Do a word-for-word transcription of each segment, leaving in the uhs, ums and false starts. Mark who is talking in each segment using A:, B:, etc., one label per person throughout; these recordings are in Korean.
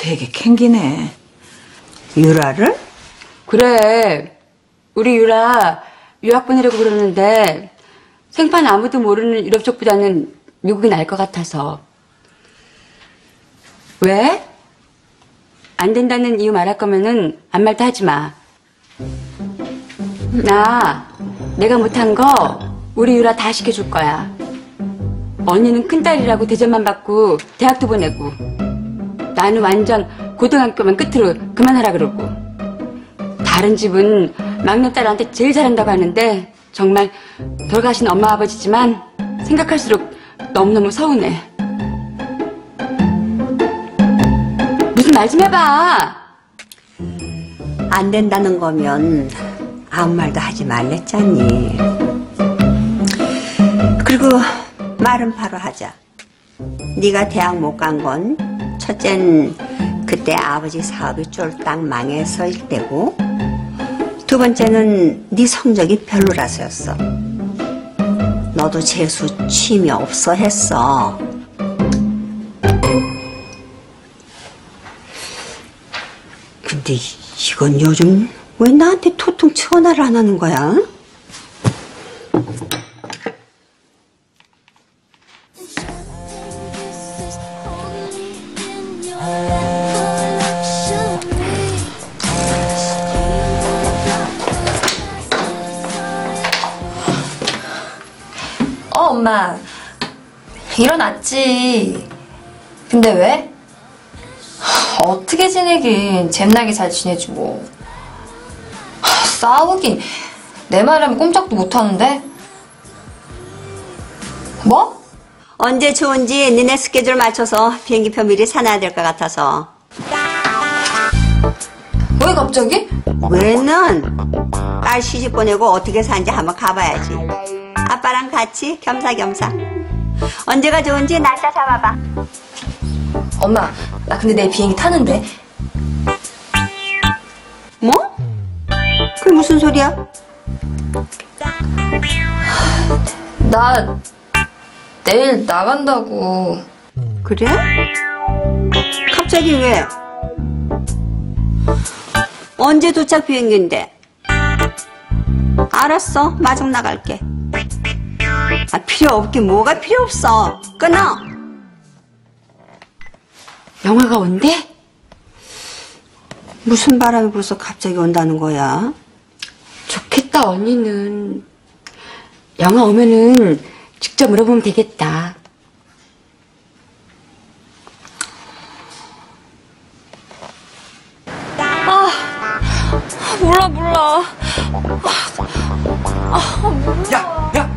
A: 되게 캥기네.
B: 유라를?
C: 그래. 우리 유라 유학 보내려고 그러는데 생판 아무도 모르는 유럽 쪽보다는 미국이 나을 것 같아서. 왜? 안 된다는 이유 말할 거면은 아무 말도 하지 마. 나 내가 못한 거 우리 유라 다 시켜줄 거야. 언니는 큰딸이라고 대접만 받고 대학도 보내고 나는 완전 고등학교만 끝으로 그만하라 그러고. 다른 집은 막내딸한테 제일 잘한다고 하는데 정말 돌아가신 엄마 아버지지만 생각할수록 너무너무 서운해. 무슨 말 좀 해봐.
B: 안 된다는 거면 아무 말도 하지 말랬잖니. 그리고 말은 바로 하자. 네가 대학 못 간 건 첫째는 그때 아버지 사업이 쫄딱 망해서일 때고, 두 번째는 네 성적이 별로라서였어. 너도 재수 취미 없어 했어. 근데 이건 요즘 왜 나한테 토통 전화를 안 하는 거야?
D: 어, 엄마. 일어났지. 근데 왜? 어떻게 지내긴 잼나게 잘 지내지 뭐. 싸우긴 내 말하면 꼼짝도 못하는데. 뭐?
B: 언제 좋은지 니네 스케줄 맞춰서 비행기표 미리 사놔야 될 것 같아서.
D: 왜 갑자기?
B: 왜는 딸 시집 보내고 어떻게 사는지 한번 가봐야지. 아빠랑 같이 겸사겸사. 언제가 좋은지 날짜 잡아봐.
D: 엄마, 나 근데 내일 비행기 타는데.
B: 뭐? 그게 무슨 소리야?
D: 나 내일 나간다고.
B: 그래? 갑자기 왜? 언제 도착 비행기인데? 알았어, 마중 나갈게. 아, 필요 없긴 뭐가 필요 없어. 끊어.
C: 영화가 온대?
B: 무슨 바람이 불어서 갑자기 온다는 거야?
C: 좋겠다. 언니는 영화 오면은 직접 물어보면 되겠다.
D: 아, 몰라 몰라. 아, 몰라.
E: 야, 야!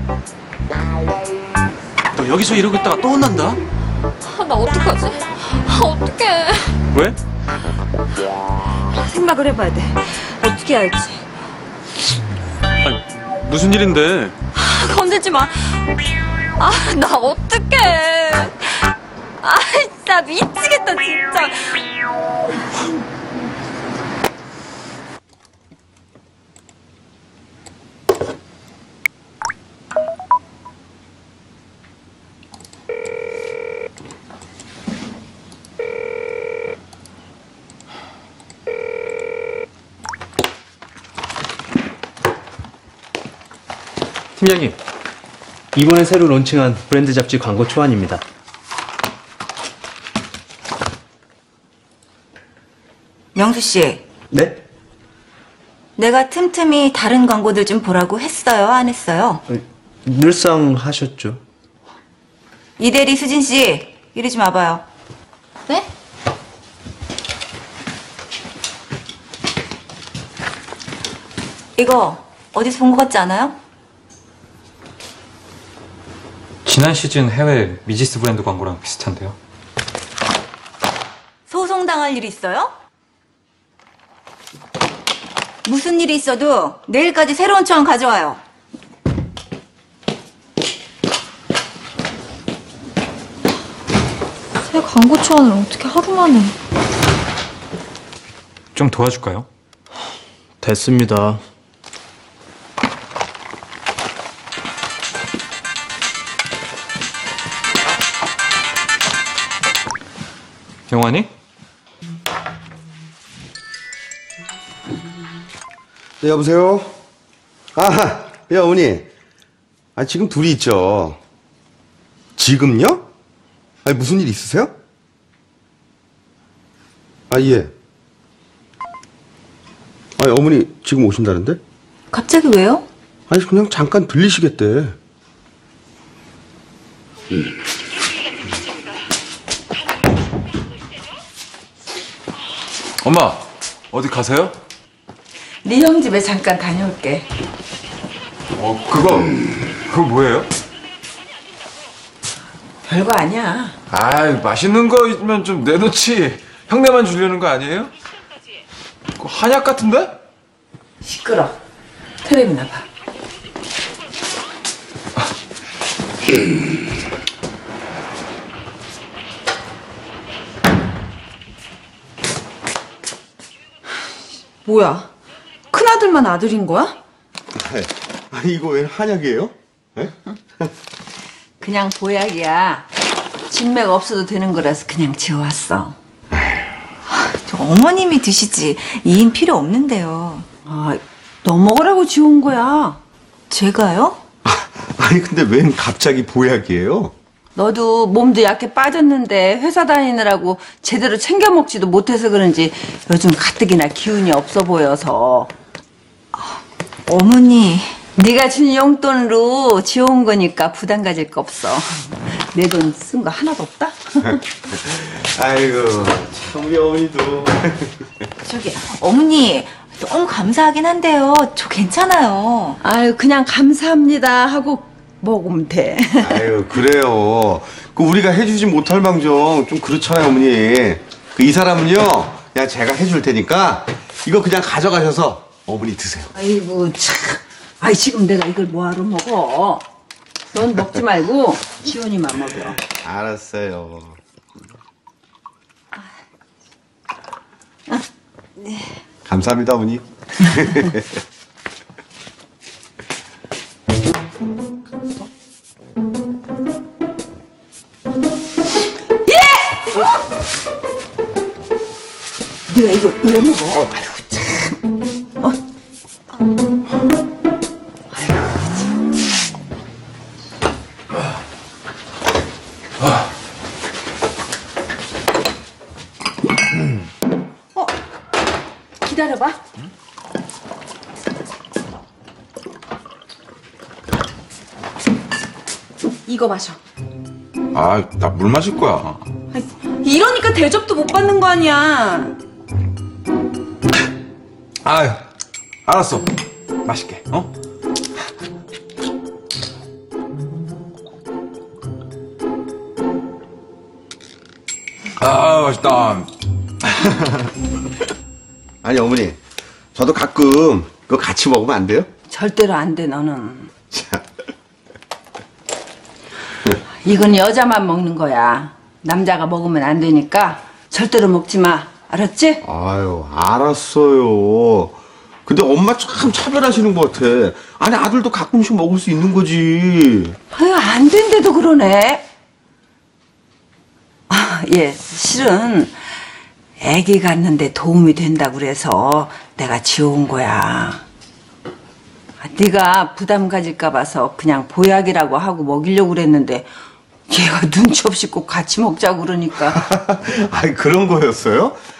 E: 너 여기서 이러고 있다가 또 혼난다?
D: 아, 나 어떡하지? 아, 어떡해.
E: 왜?
D: 생각을 해봐야 돼. 어떻게 할지.
E: 아니, 무슨 일인데?
D: 건들지 마. 아, 나 어떡해. 아, 진짜 미치겠다, 진짜.
F: 팀장님, 이번에 새로 론칭한 브랜드 잡지 광고 초안입니다.
A: 명수 씨.
F: 네?
A: 내가 틈틈이 다른 광고들 좀 보라고 했어요? 안 했어요?
F: 늘상 하셨죠.
A: 이대리 수진 씨, 이리 좀 와봐요.
D: 네?
A: 이거 어디서 본 것 같지 않아요?
G: 지난 시즌 해외 미지스 브랜드 광고랑 비슷한데요.
A: 소송당할 일이 있어요? 무슨 일이 있어도 내일까지 새로운 초안 가져와요.
D: 새 광고 초안을 어떻게 하루 만에.
G: 좀 도와줄까요?
F: 됐습니다.
G: 영환이?
H: 네, 여보세요? 아, 예, 어머니. 아, 지금 둘이 있죠. 지금요? 아니, 무슨 일 있으세요? 아, 예. 아니, 어머니 지금 오신다는데?
A: 갑자기 왜요?
H: 아니, 그냥 잠깐 들리시겠대.
E: 엄마, 어디 가세요?
C: 네 형 집에 잠깐 다녀올게.
E: 어, 그거, 그거 뭐예요?
C: 별거 아니야.
E: 아이, 맛있는 거 있으면 좀 내놓지. 형네만 주려는 거 아니에요? 그거 한약 같은데?
C: 시끄러. 텔레비나 봐.
I: 뭐야? 큰아들만 아들인 거야?
H: 아니, 이거 왜 한약이에요? 예?
C: 그냥 보약이야. 진맥 없어도 되는 거라서 그냥 지어왔어.
A: 저 어머님이 드시지. 이인 필요 없는데요.
I: 아, 너 먹으라고 지어온 거야.
A: 제가요?
H: 아니, 근데 웬 갑자기 보약이에요?
C: 너도 몸도 약해 빠졌는데 회사 다니느라고 제대로 챙겨 먹지도 못해서 그런지 요즘 가뜩이나 기운이 없어 보여서.
A: 어머니.
C: 네가 준 용돈으로 지어온 거니까 부담 가질 거 없어. 내 돈 쓴 거 하나도 없다?
H: 아이고, 참, 우리 어머니도.
A: 저기, 어머니. 너무 감사하긴 한데요. 저 괜찮아요.
C: 아유, 그냥 감사합니다 하고 먹으면 돼.
H: 아유, 그래요. 그 우리가 해주지 못할 망정 좀 그렇잖아요, 어머니. 그 이 사람은요, 그냥 제가 해줄 테니까 이거 그냥 가져가셔서 어머니 드세요.
C: 아이고, 참. 아이, 지금 내가 이걸 뭐하러 먹어? 넌 먹지 말고 지훈이만 먹여.
H: 알았어요. 감사합니다, 어머니.
C: 네가 이거 왜 먹어? 아이고, 참. 어? 어? 기다려봐.
I: 이거 마셔.
J: 아, 나 물 마실 거야.
I: 이러니까 대접도 못 받는 거 아니야.
J: 아유, 알았어. 맛있게, 어? 아, 맛있다.
H: 아니, 어머니. 저도 가끔 그거 같이 먹으면 안 돼요?
C: 절대로 안 돼, 너는.
H: 자,
C: 이건 여자만 먹는 거야. 남자가 먹으면 안 되니까 절대로 먹지 마. 알았지?
H: 아유, 알았어요. 근데 엄마 참 차별하시는 것 같아. 아니, 아들도 가끔씩 먹을 수 있는 거지.
C: 아유, 안 된대도 그러네. 아, 예, 실은 애기 갖는데 도움이 된다고 그래서 내가 지어온 거야. 아, 네가 부담 가질까 봐서 그냥 보약이라고 하고 먹이려고 그랬는데 얘가 눈치 없이 꼭 같이 먹자고 그러니까.
H: 아니, 그런 거였어요?